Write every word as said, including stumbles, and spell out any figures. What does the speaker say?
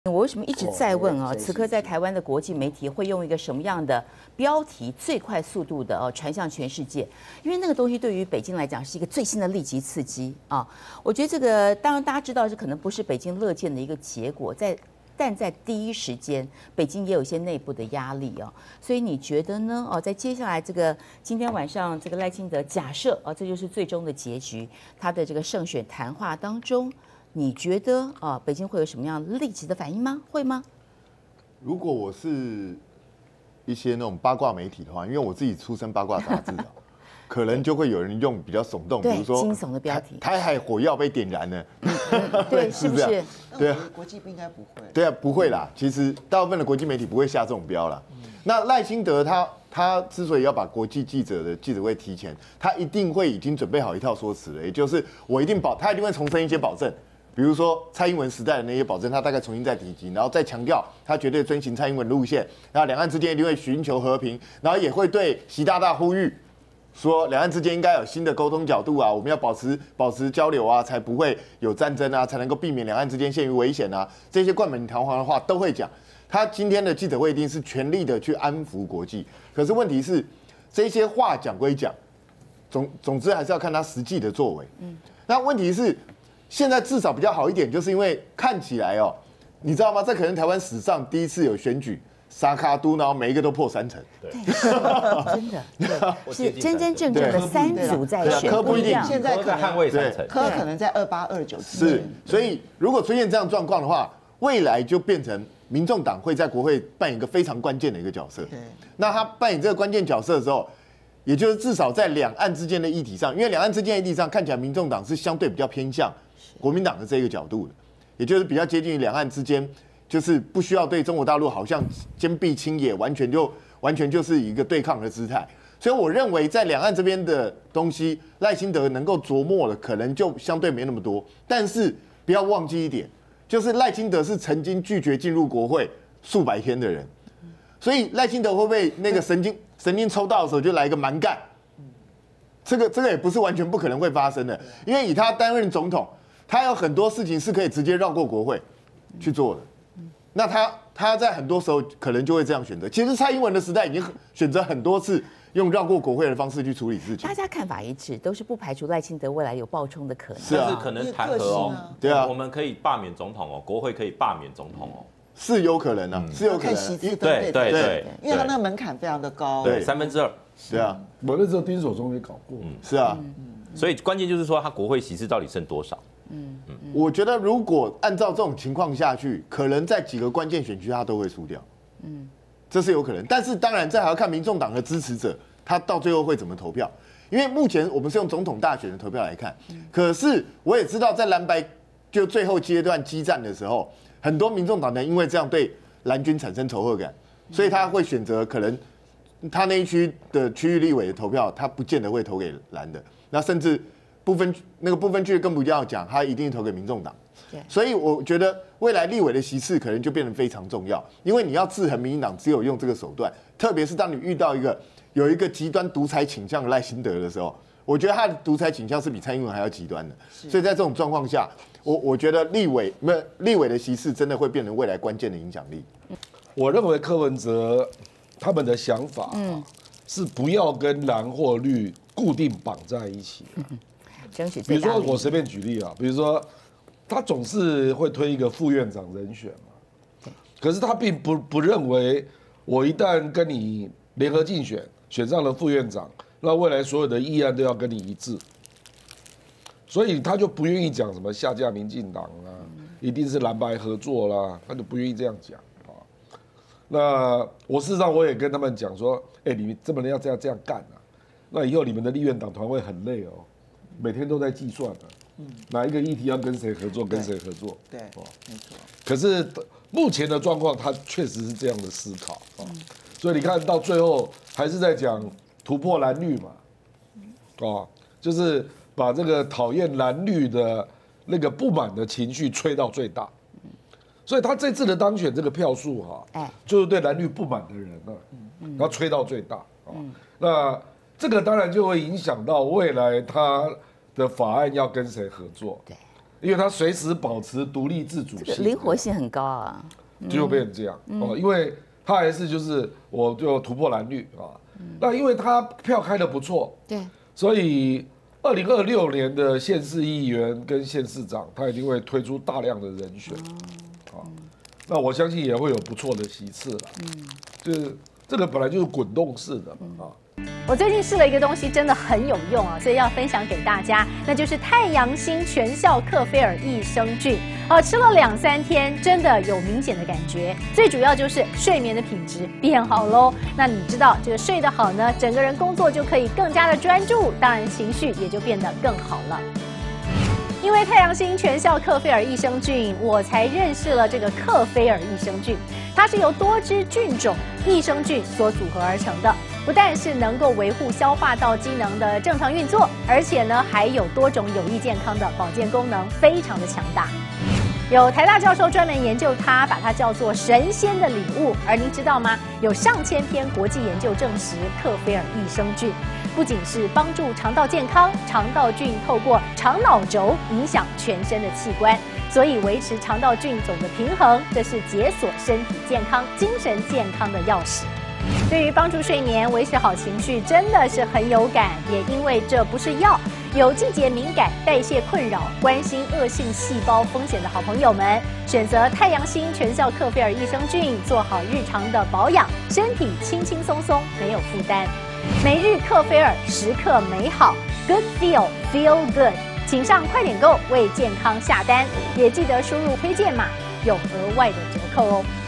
我为什么一直在问啊？此刻在台湾的国际媒体会用一个什么样的标题最快速度的哦传向全世界？因为那个东西对于北京来讲是一个最新的立即刺激啊！我觉得这个当然大家知道，这可能不是北京乐见的一个结果，在但在第一时间，北京也有一些内部的压力哦。所以你觉得呢？哦，在接下来这个今天晚上这个赖清德假设啊，这就是最终的结局，他的这个胜选谈话当中。你觉得啊，北京会有什么样立即的反应吗？会吗？ 如果我是一些那种八卦媒体的话，因为我自己出身八卦杂志啊，可能就会有人用比较耸动，比如说惊悚的标题， 台海火药被点燃了， 对，是不是？ 对啊， 国际应该不会。 对啊，不会啦。其实大部分的国际媒体不会下这种标啦。那赖清德他他之所以要把国际记者的记者会提前，他一定会已经准备好一套说辞了，也就是我一定保，他一定会重申一些保证。比如说蔡英文时代的那些保证，他大概重新再提及，然后再强调他绝对遵循蔡英文路线，然后两岸之间一定会寻求和平，然后也会对习大大呼吁说，两岸之间应该有新的沟通角度啊，我们要保持保持交流啊，才不会有战争啊，才能够避免两岸之间陷于危险啊，这些冠冕堂皇的话都会讲。他今天的记者会一定是全力的去安抚国际，可是问题是这些话讲归讲，总总之还是要看他实际的作为。嗯，那问题是。现在至少比较好一点，就是因为看起来哦，你知道吗？这可能台湾史上第一次有选举，沙卡都，然后每一个都破三成， 对，真的，是真真正正的三组在选， 科不一定， 现在在捍卫三成， 科可能在二八二九。 是，所以如果出现这样状况的话，未来就变成民众党会在国会扮演一个非常关键的一个角色。那他扮演这个关键角色的时候。也就是至少在两岸之间的议题上，因为两岸之间的议题上看起来，民众党是相对比较偏向国民党的这个角度的，也就是比较接近于两岸之间，就是不需要对中国大陆好像坚壁清野，完全就完全就是一个对抗的姿态。所以我认为在两岸这边的东西，赖清德能够琢磨的可能就相对没那么多。但是不要忘记一点，就是赖清德是曾经拒绝进入国会数百天的人，所以赖清德会不会那个神经？神经抽到的时候就来一个蛮干，这个这个也不是完全不可能会发生的，因为以他担任总统，他有很多事情是可以直接绕过国会去做的。那他他在很多时候可能就会这样选择。其实蔡英文的时代已经选择很多次用绕过国会的方式去处理事情。 大家看法一致，都是不排除赖清德未来有爆冲的可能。 是啊，但是可能弹劾哦， 对啊， 我们可以罢免总统哦，国会可以罢免总统哦。 是有可能啊，是有可能。 对对对， 因为他那个门槛非常的高， 对，三分之二。 对啊， 我那时候丁守中也搞过， 是啊， 所以关键就是说，他国会席次到底剩多少？ 嗯嗯，我觉得如果按照这种情况下去，可能在几个关键选区他都会输掉，嗯，这是有可能。但是当然，这还要看民众党的支持者他到最后会怎么投票，因为目前我们是用总统大选的投票来看，可是我也知道在蓝白就最后阶段激战的时候。很多民众党人因为这样对蓝军产生仇恨感，所以他会选择可能他那一区的区域立委的投票，他不见得会投给蓝的。那甚至部分那个部分区更不要讲，他一定投给民众党。所以我觉得未来立委的席次可能就变得非常重要，因为你要制衡民进党，只有用这个手段。特别是当你遇到一个有一个极端独裁倾向的赖清德的时候，我觉得他的独裁倾向是比蔡英文还要极端的。所以在这种状况下。我我觉得立委没立委的席次真的会变成未来关键的影响力。 我认为柯文哲他们的想法、嗯、是不要跟蓝或绿固定绑在一起、啊。 争取比如说我随便举例啊，比如说他总是会推一个副院长人选嘛，可是他并不不认为我一旦跟你联合竞选，选上了副院长，那未来所有的议案都要跟你一致。所以他就不愿意讲什么下架民进党啊，一定是蓝白合作啦，他就不愿意这样讲啊。那我事实上我也跟他们讲说，哎，你们这么要这样这样干啊，那以后你们的立院党团会很累哦，每天都在计算的、啊，哪一个议题要跟谁合作，跟谁合作， 对，没错。 可是目前的状况，他确实是这样的思考啊，所以你看到最后还是在讲突破蓝绿嘛，啊，就是。把这个讨厌蓝绿的那个不满的情绪吹到最大，所以他这次的当选这个票数哈、啊，就是对蓝绿不满的人呢、啊，然后吹到最大啊。那这个当然就会影响到未来他的法案要跟谁合作。 因为它随时保持独立自主性， 灵活性很高啊， 就会变成这样哦。因为它还是就是我就突破蓝绿啊，那因为它票开得不错， 对， 所以二零二六年的县市议员跟县市长，他一定会推出大量的人选，啊，那我相信也会有不错的席次了，嗯，就是这个本来就是滚动式的嘛，啊。 我最近试了一个东西，真的很有用啊，所以要分享给大家，那就是太阳星全效克菲尔益生菌。哦，吃了两三天，真的有明显的感觉。最主要就是睡眠的品质变好喽。那你知道，这个睡得好呢，整个人工作就可以更加的专注，当然情绪也就变得更好了。因为太阳星全效克菲尔益生菌，我才认识了这个克菲尔益生菌。它是由多支菌种益生菌所组合而成的，不但是能够维护消化道机能的正常运作，而且呢还有多种有益健康的保健功能，非常的强大。有台大教授专门研究它，把它叫做神仙的礼物。而您知道吗？有上千篇国际研究证实，克菲尔益生菌不仅是帮助肠道健康，肠道菌透过肠脑轴影响全身的器官，所以维持肠道菌种的平衡，这是解锁身体健康、精神健康的钥匙。对于帮助睡眠、维持好情绪，真的是很有感。也因为这不是药，有季节敏感、代谢困扰、关心恶性细胞风险的好朋友们，选择太阳星全效克菲尔益生菌，做好日常的保养，身体轻轻松松，没有负担。每日克菲尔，时刻美好 ，Good Feel Feel Good， 请上快点购为健康下单，也记得输入推荐码，有额外的折扣哦。